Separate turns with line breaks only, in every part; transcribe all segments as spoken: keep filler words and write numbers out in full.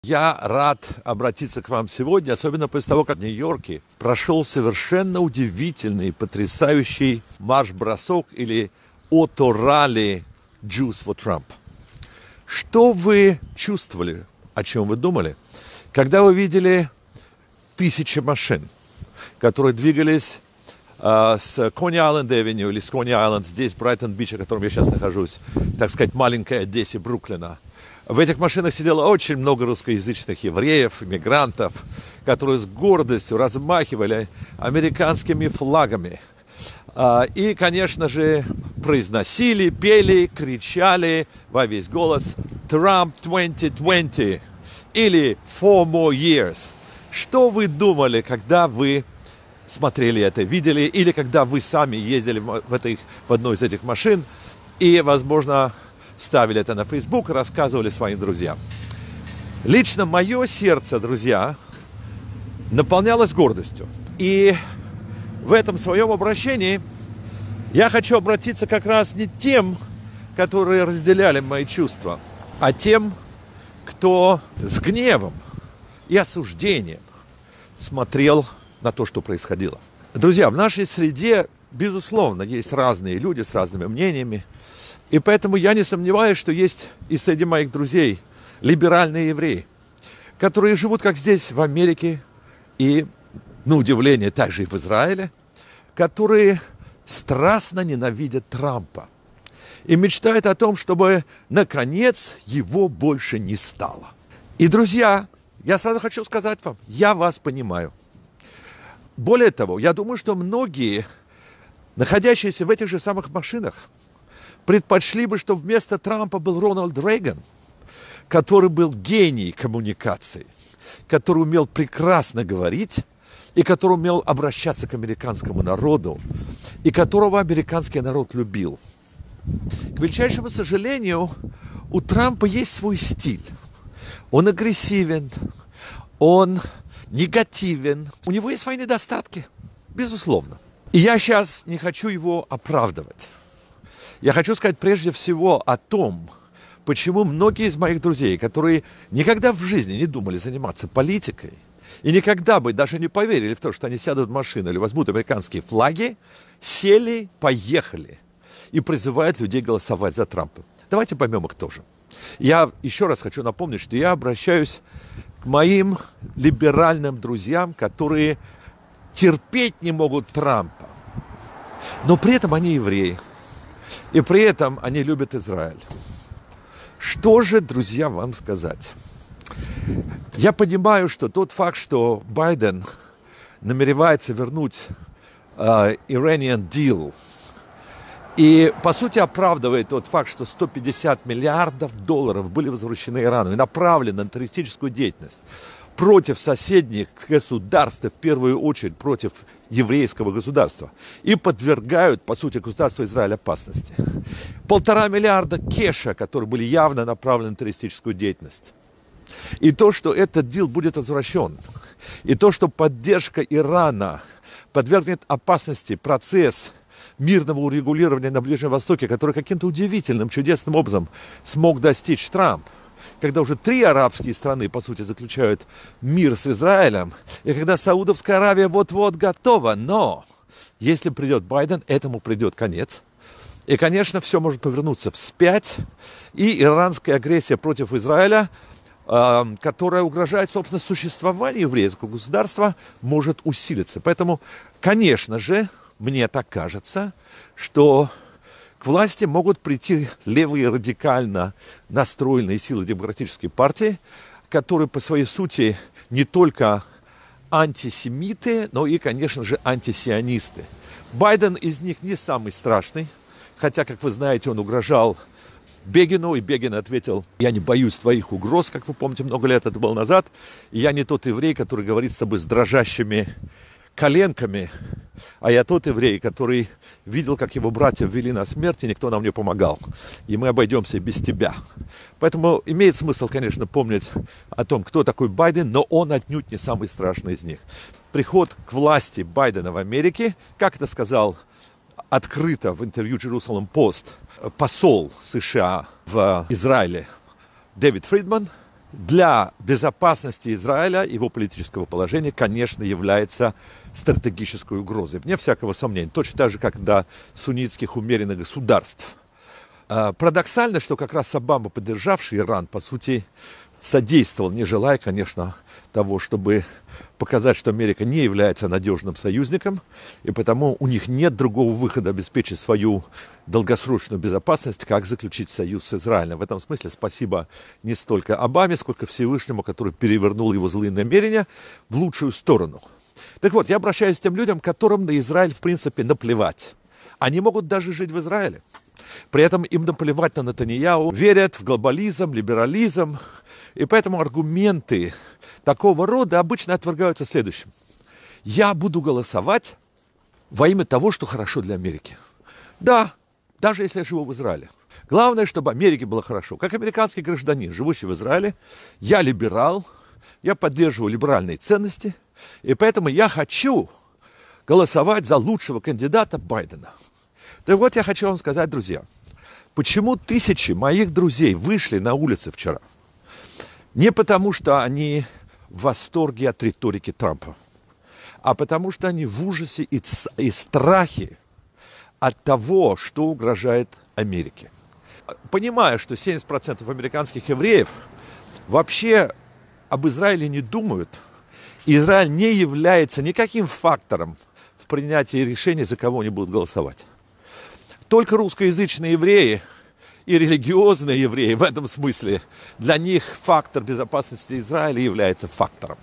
Я рад обратиться к вам сегодня, особенно после того, как в Нью-Йорке прошел совершенно удивительный, потрясающий марш-бросок или ото-ралли Juice for Trump. Что вы чувствовали, о чем вы думали, когда вы видели тысячи машин, которые двигались э, с Кони-Айленд-Авеню или с Кони-Айленд, здесь Брайтон-Бич, в котором я сейчас нахожусь, так сказать, маленькой Одессе, Бруклина. В этих машинах сидело очень много русскоязычных евреев, иммигрантов, которые с гордостью размахивали американскими флагами. И, конечно же, произносили, пели, кричали во весь голос «Trump двадцать двадцать» или «Four more years». Что вы думали, когда вы смотрели это, видели, или когда вы сами ездили в, этой, в одной из этих машин и, возможно, ставили это на Facebook и рассказывали своим друзьям? Лично мое сердце, друзья, наполнялось гордостью. И в этом своем обращении я хочу обратиться как раз не тем, которые разделяли мои чувства, а тем, кто с гневом и осуждением смотрел на то, что происходило. Друзья, в нашей среде, безусловно, есть разные люди с разными мнениями. И поэтому я не сомневаюсь, что есть и среди моих друзей либеральные евреи, которые живут как здесь, в Америке, и, на удивление, также и в Израиле, которые страстно ненавидят Трампа и мечтают о том, чтобы, наконец, его больше не стало. И, друзья, я сразу хочу сказать вам, я вас понимаю. Более того, я думаю, что многие, находящиеся в этих же самых машинах, предпочли бы, чтобы вместо Трампа был Рональд Рейган, который был гений коммуникации, который умел прекрасно говорить и который умел обращаться к американскому народу, и которого американский народ любил. К величайшему сожалению, у Трампа есть свой стиль. Он агрессивен, он негативен, у него есть свои недостатки, безусловно. И я сейчас не хочу его оправдывать. Я хочу сказать прежде всего о том, почему многие из моих друзей, которые никогда в жизни не думали заниматься политикой и никогда бы даже не поверили в то, что они сядут в машину или возьмут американские флаги, сели, поехали и призывают людей голосовать за Трампа. Давайте поймем их тоже. Я еще раз хочу напомнить, что я обращаюсь к моим либеральным друзьям, которые терпеть не могут Трампа, но при этом они евреи. И при этом они любят Израиль. Что же, друзья, вам сказать? Я понимаю, что тот факт, что Байден намеревается вернуть э, Iranian Deal и, по сути, оправдывает тот факт, что сто пятьдесят миллиардов долларов были возвращены Ирану и направлены на террористическую деятельность против соседних государств, в первую очередь против еврейского государства, и подвергают, по сути, государство Израиль опасности. Полтора миллиарда кеша, которые были явно направлены на террористическую деятельность. И то, что этот дил будет возвращен, и то, что поддержка Ирана подвергнет опасности процесс мирного урегулирования на Ближнем Востоке, который каким-то удивительным, чудесным образом смог достичь Трамп, когда уже три арабские страны, по сути, заключают мир с Израилем, и когда Саудовская Аравия вот-вот готова, но если придет Байден, этому придет конец. И, конечно, все может повернуться вспять, и иранская агрессия против Израиля, э, которая угрожает, собственно, существованию еврейского государства, может усилиться. Поэтому, конечно же, мне так кажется, что к власти могут прийти левые радикально настроенные силы демократической партии, которые по своей сути не только антисемиты, но и, конечно же, антисионисты. Байден из них не самый страшный, хотя, как вы знаете, он угрожал Бегину, и Бегин ответил: «Я не боюсь твоих угроз», как вы помните, много лет это было назад. И я не тот еврей, который говорит с тобой с дрожащими коленками, а я тот еврей, который видел, как его братья ввели на смерть, и никто нам не помогал. И мы обойдемся без тебя. Поэтому имеет смысл, конечно, помнить о том, кто такой Байден, но он отнюдь не самый страшный из них. Приход к власти Байдена в Америке, как это сказал открыто в интервью Jerusalem Post посол США в Израиле Дэвид Фридман, для безопасности Израиля, его политического положения, конечно, является стратегической угрозой, вне всякого сомнения. Точно так же, как для суннитских умеренных государств. Парадоксально, что как раз Обама, поддержавший Иран, по сути, содействовал, не желая, конечно, того, чтобы показать, что Америка не является надежным союзником, и потому у них нет другого выхода обеспечить свою долгосрочную безопасность, как заключить союз с Израилем. В этом смысле спасибо не столько Обаме, сколько Всевышнему, который перевернул его злые намерения в лучшую сторону. Так вот, я обращаюсь к тем людям, которым на Израиль, в принципе, наплевать. Они могут даже жить в Израиле. При этом им наплевать на Нетаньяху, верят в глобализм, либерализм. И поэтому аргументы такого рода обычно отвергаются следующим. Я буду голосовать во имя того, что хорошо для Америки. Да, даже если я живу в Израиле. Главное, чтобы Америке было хорошо. Как американский гражданин, живущий в Израиле, я либерал, я поддерживаю либеральные ценности, и поэтому я хочу голосовать за лучшего кандидата Байдена. Так вот, я хочу вам сказать, друзья, почему тысячи моих друзей вышли на улицы вчера? Не потому, что они в восторге от риторики Трампа, а потому, что они в ужасе и, и страхе от того, что угрожает Америке. Понимая, что семьдесят процентов американских евреев вообще об Израиле не думают, и Израиль не является никаким фактором в принятии решения, за кого они будут голосовать. Только русскоязычные евреи и религиозные евреи в этом смысле, для них фактор безопасности Израиля является фактором.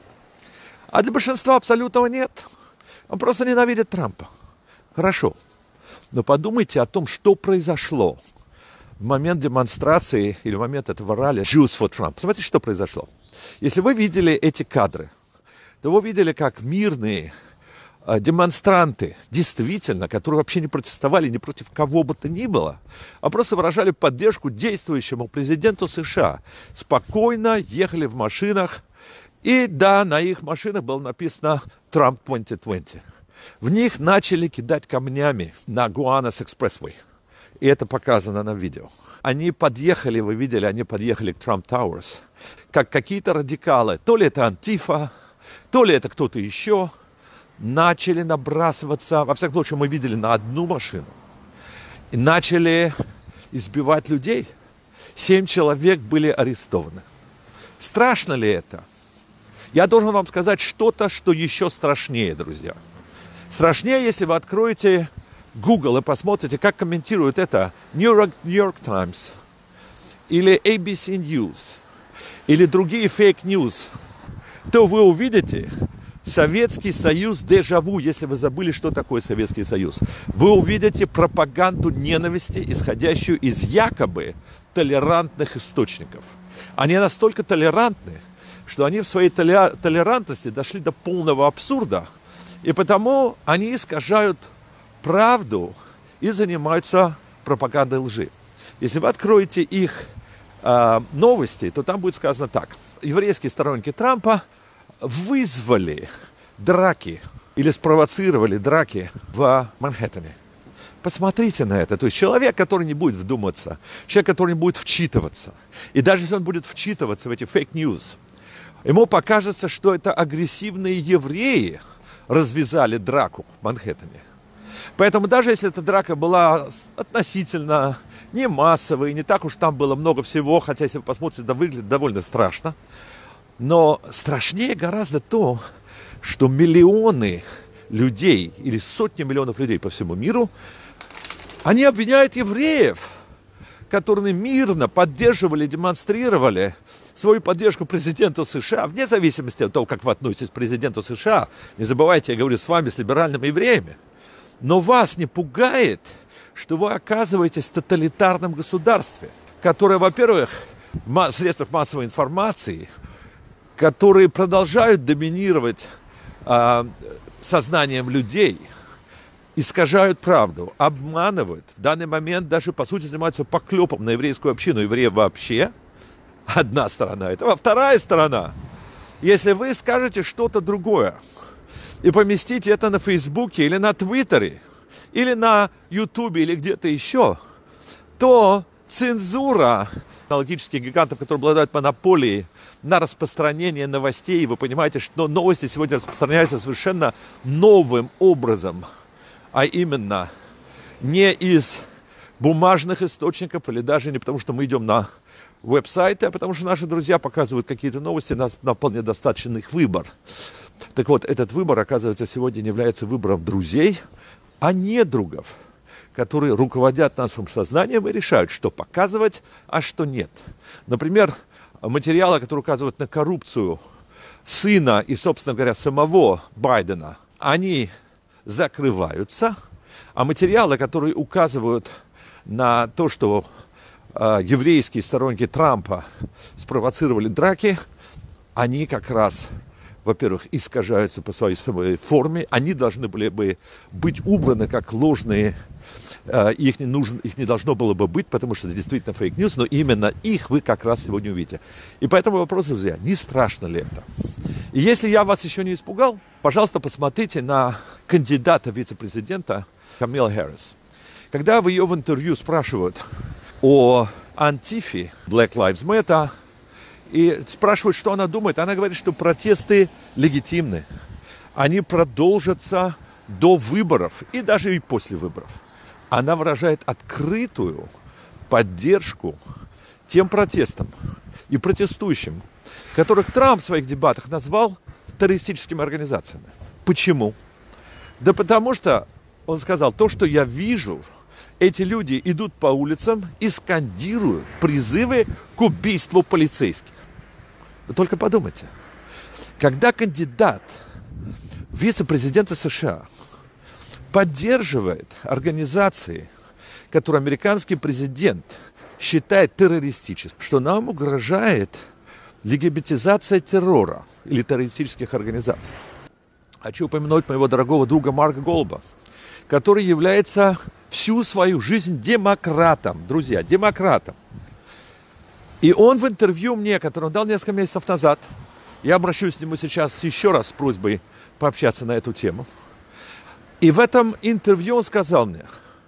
А для большинства абсолютного нет. Он просто ненавидит Трампа. Хорошо. Но подумайте о том, что произошло в момент демонстрации или в момент этого ралли Jews for Trump. Смотрите, что произошло. Если вы видели эти кадры, то вы видели, как мирные демонстранты, действительно, которые вообще не протестовали ни против кого бы то ни было, а просто выражали поддержку действующему президенту США. Спокойно ехали в машинах, и да, на их машинах было написано «Trump двадцать двадцать». В них начали кидать камнями на Гуанас Экспрессвей. И это показано на видео. Они подъехали, вы видели, они подъехали к Trump Towers, как какие-то радикалы. То ли это Антифа, то ли это кто-то еще. Начали набрасываться, во всяком случае, мы видели на одну машину, и начали избивать людей. Семь человек были арестованы. Страшно ли это? Я должен вам сказать что-то, что еще страшнее, друзья. Страшнее, если вы откроете Google и посмотрите, как комментируют это New York, New York Times или эй би си News или другие фейк-ньюс, то вы увидите Советский Союз дежавю, если вы забыли, что такое Советский Союз. Вы увидите пропаганду ненависти, исходящую из якобы толерантных источников. Они настолько толерантны, что они в своей толерантности дошли до полного абсурда, и потому они искажают правду и занимаются пропагандой лжи. Если вы откроете их э, новости, то там будет сказано так. Еврейские сторонники Трампа вызвали драки или спровоцировали драки в Манхэттене. Посмотрите на это. То есть человек, который не будет вдуматься, человек, который не будет вчитываться, и даже если он будет вчитываться в эти фейк-ньюс, ему покажется, что это агрессивные евреи развязали драку в Манхэттене. Поэтому даже если эта драка была относительно не массовой, не так уж там было много всего, хотя если вы посмотрите, это выглядит довольно страшно, но страшнее гораздо то, что миллионы людей или сотни миллионов людей по всему миру, они обвиняют евреев, которые мирно поддерживали, демонстрировали свою поддержку президенту США, вне зависимости от того, как вы относитесь к президенту США. Не забывайте, я говорю с вами, с либеральными евреями. Но вас не пугает, что вы оказываетесь в тоталитарном государстве, которое, во-первых, в средствах массовой информации, которые продолжают доминировать э, сознанием людей, искажают правду, обманывают. В данный момент даже, по сути, занимаются поклепом на еврейскую общину. Евреев вообще одна сторона этого. Вторая сторона. Если вы скажете что-то другое и поместите это на Фейсбуке или на Твиттере, или на Ютубе, или где-то еще, то цензура технологических гигантов, которые обладают монополией на распространение новостей. Вы понимаете, что новости сегодня распространяются совершенно новым образом, а именно не из бумажных источников или даже не потому, что мы идем на веб-сайты, а потому что наши друзья показывают какие-то новости, нас вполне достаточен их выбор. Так вот, этот выбор, оказывается, сегодня не является выбором друзей, а недругов, которые руководят нашим сознанием и решают, что показывать, а что нет. Например, материалы, которые указывают на коррупцию сына и, собственно говоря, самого Байдена, они закрываются, а материалы, которые указывают на то, что э, еврейские сторонники Трампа спровоцировали драки, они как раз, во-первых, искажаются по своей самой форме, они должны были бы быть убраны как ложные, э, их, не нужно, их не должно было бы быть, потому что это действительно фейк-ньюс, но именно их вы как раз сегодня увидите. И поэтому вопрос, друзья, не страшно ли это? И если я вас еще не испугал, пожалуйста, посмотрите на кандидата вице-президента Камилы Харрис. Когда в ее в интервью спрашивают о Антифе, Black Lives Matter, и спрашивают, что она думает, она говорит, что протесты легитимны. Они продолжатся до выборов и даже и после выборов. Она выражает открытую поддержку тем протестам и протестующим, которых Трамп в своих дебатах назвал террористическими организациями. Почему? Да потому что, он сказал, то, что я вижу, эти люди идут по улицам и скандируют призывы к убийству полицейских. Вы только подумайте, когда кандидат в вице-президента США поддерживает организации, которые американский президент считает террористическими, что нам угрожает легитимизация террора или террористических организаций. Хочу упомянуть моего дорогого друга Марка Голуба, который является всю свою жизнь демократом, друзья, демократом. И он в интервью мне, которое он дал несколько месяцев назад, я обращусь к нему сейчас еще раз с просьбой пообщаться на эту тему. И в этом интервью он сказал мне: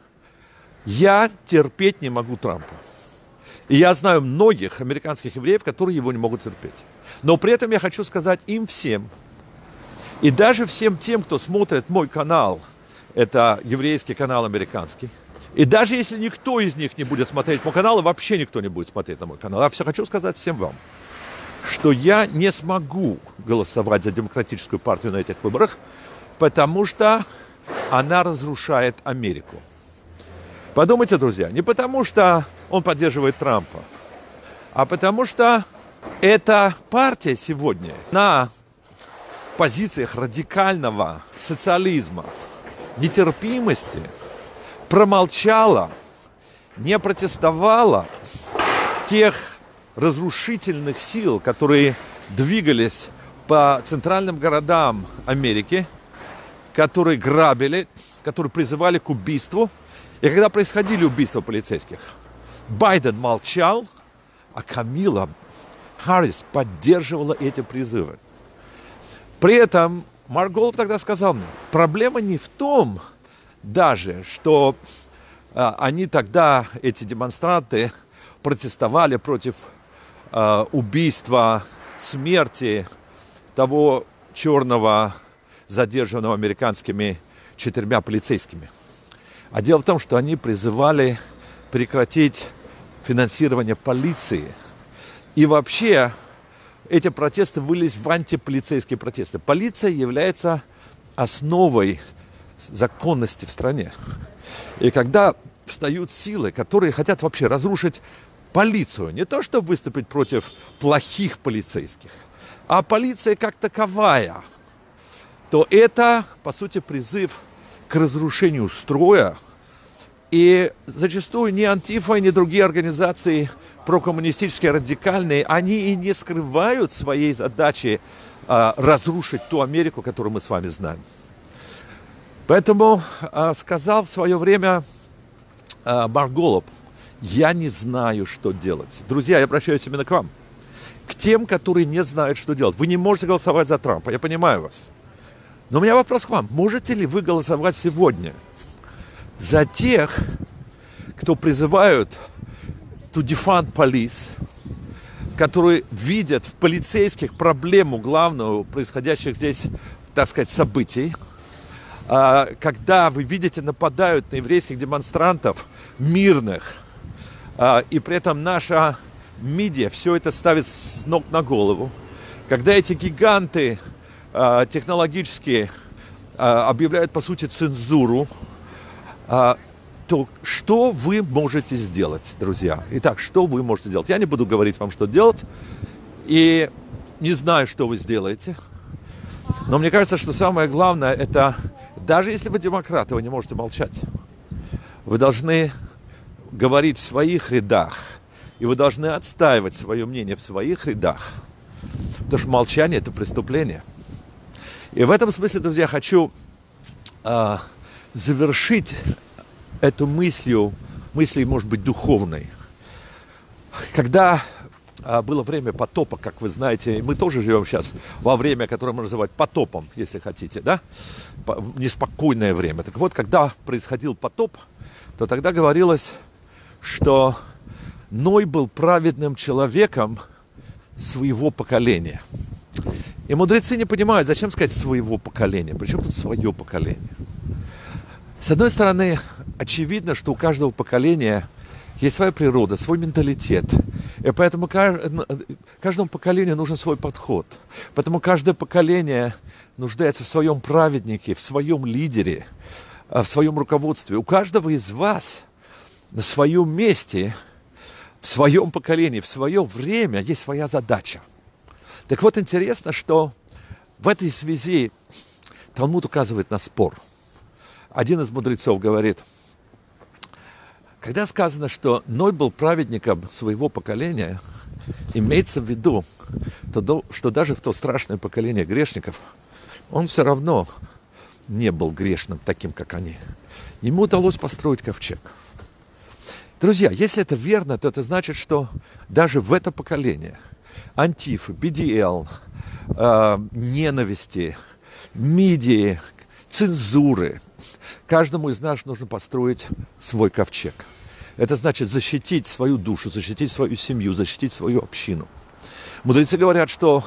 я терпеть не могу Трампа. И я знаю многих американских евреев, которые его не могут терпеть. Но при этом я хочу сказать им всем, и даже всем тем, кто смотрит мой канал, это еврейский канал американский, и даже если никто из них не будет смотреть мой канал, и вообще никто не будет смотреть на мой канал, я все хочу сказать всем вам, что я не смогу голосовать за демократическую партию на этих выборах, потому что она разрушает Америку. Подумайте, друзья, не потому что он поддерживает Трампа, а потому что эта партия сегодня на позициях радикального социализма, нетерпимости промолчала, не протестовала тех разрушительных сил, которые двигались по центральным городам Америки, которые грабили, которые призывали к убийству. И когда происходили убийства полицейских, Байден молчал, а Камила Харрис поддерживала эти призывы. При этом Марк Голуб тогда сказал мне, проблема не в том даже, что а, они тогда, эти демонстранты, протестовали против а, убийства, смерти того черного, задержанного американскими четырьмя полицейскими. А дело в том, что они призывали прекратить финансирование полиции. И вообще эти протесты вылились в антиполицейские протесты. Полиция является основой законности в стране. И когда встают силы, которые хотят вообще разрушить полицию, не то чтобы выступить против плохих полицейских, а полиция как таковая, то это, по сути, призыв к разрушению строя. И зачастую ни Антифа, ни другие организации прокоммунистические, радикальные, они и не скрывают своей задачи а, разрушить ту Америку, которую мы с вами знаем. Поэтому а, сказал в свое время а, Марк Голуб, я не знаю, что делать. Друзья, я обращаюсь именно к вам. К тем, которые не знают, что делать. Вы не можете голосовать за Трампа, я понимаю вас. Но у меня вопрос к вам. Можете ли вы голосовать сегодня за тех, кто призывают to defund police, которые видят в полицейских проблему главную происходящих здесь, так сказать, событий. Когда вы видите, нападают на еврейских демонстрантов, мирных, и при этом наша медиа все это ставит с ног на голову. Когда эти гиганты технологические объявляют, по сути, цензуру, то что вы можете сделать, друзья? Итак, что вы можете сделать? Я не буду говорить вам, что делать, и не знаю, что вы сделаете. Но мне кажется, что самое главное, это, даже если вы демократы, вы не можете молчать. Вы должны говорить в своих рядах, и вы должны отстаивать свое мнение в своих рядах. Потому что молчание – это преступление. И в этом смысле, друзья, хочу э, завершить эту мыслью, мыслью, может быть, духовной. Когда а, было время потопа, как вы знаете, мы тоже живем сейчас во время, которое можно называть потопом, если хотите, да? Неспокойное время. Так вот, когда происходил потоп, то тогда говорилось, что Ной был праведным человеком своего поколения. И мудрецы не понимают, зачем сказать своего поколения. Причем тут свое поколение? С одной стороны, очевидно, что у каждого поколения есть своя природа, свой менталитет. И поэтому каждому поколению нужен свой подход. Поэтому каждое поколение нуждается в своем праведнике, в своем лидере, в своем руководстве. У каждого из вас на своем месте, в своем поколении, в свое время есть своя задача. Так вот, интересно, что в этой связи Талмуд указывает на спор. Один из мудрецов говорит, когда сказано, что Ной был праведником своего поколения, имеется в виду, то, что даже в то страшное поколение грешников он все равно не был грешным таким, как они. Ему удалось построить ковчег. Друзья, если это верно, то это значит, что даже в это поколение Антифы, би ди эл, э, ненависти, мидии, цензуры, каждому из нас нужно построить свой ковчег. Это значит защитить свою душу, защитить свою семью, защитить свою общину. Мудрецы говорят, что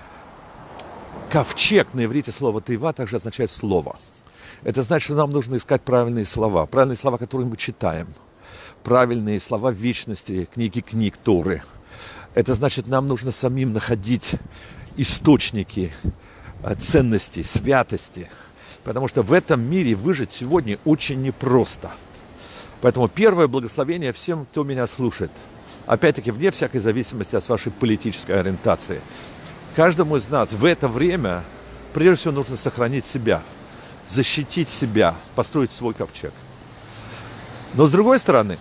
ковчег на иврите слово «тейва» также означает слово. Это значит, что нам нужно искать правильные слова, правильные слова, которые мы читаем, правильные слова вечности, книги книг Торы. Это значит, нам нужно самим находить источники ценностей, святости. Потому что в этом мире выжить сегодня очень непросто. Поэтому первое благословение всем, кто меня слушает. Опять-таки, вне всякой зависимости от вашей политической ориентации. Каждому из нас в это время, прежде всего, нужно сохранить себя, защитить себя, построить свой ковчег. Но с другой стороны,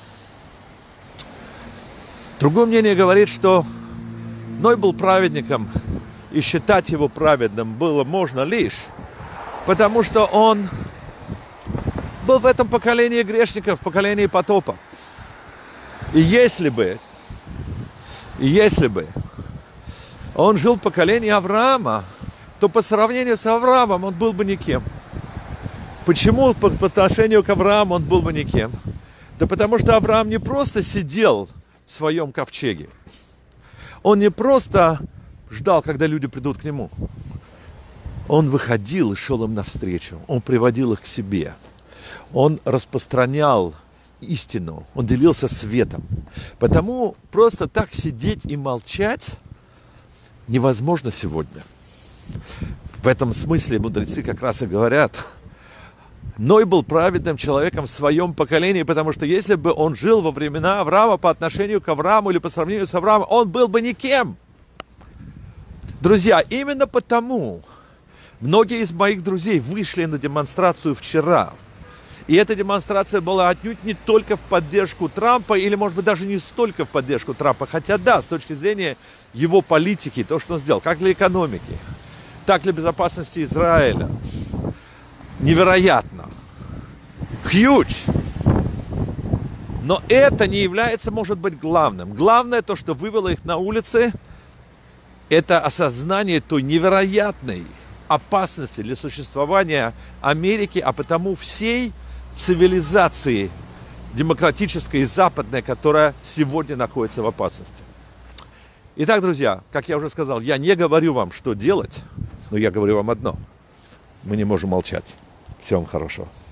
другое мнение говорит, что Ной был праведником, и считать его праведным было можно лишь потому, что он был в этом поколении грешников, в поколении потопа. И если бы, и если бы он жил в поколении Авраама, то по сравнению с Авраамом он был бы никем. Почему по, по отношению к Аврааму он был бы никем? Да потому что Авраам не просто сидел в своем ковчеге. Он не просто ждал, когда люди придут к нему. Он выходил и шел им навстречу. Он приводил их к себе. Он распространял истину. Он делился светом. Потому просто так сидеть и молчать невозможно сегодня. В этом смысле мудрецы как раз и говорят, Ной был праведным человеком в своем поколении, потому что если бы он жил во времена Авраама по отношению к Аврааму или по сравнению с Авраамом, он был бы никем. Друзья, именно потому многие из моих друзей вышли на демонстрацию вчера. И эта демонстрация была отнюдь не только в поддержку Трампа, или, может быть, даже не столько в поддержку Трампа. Хотя, да, с точки зрения его политики, то, что он сделал, как для экономики, так для безопасности Израиля. Невероятно. Huge. Но это не является, может быть, главным. Главное, то, что вывело их на улицы, это осознание той невероятной опасности для существования Америки, а потому всей цивилизации демократической и западной, которая сегодня находится в опасности. Итак, друзья, как я уже сказал, я не говорю вам, что делать, но я говорю вам одно. Мы не можем молчать. Всего вам хорошего.